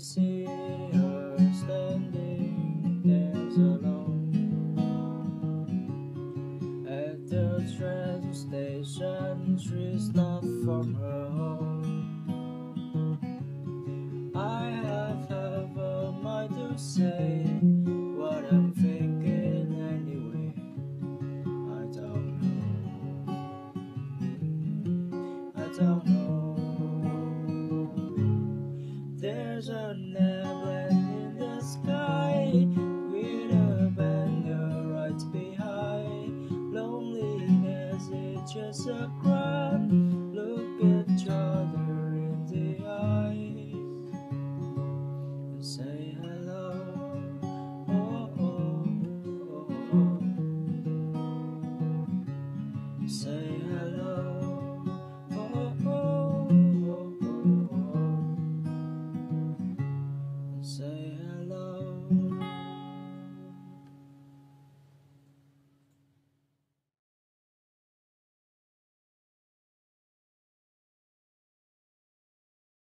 see her standing there alone at the train station. She's not from her home. I have a mind to say what I'm thinking anyway. I don't know.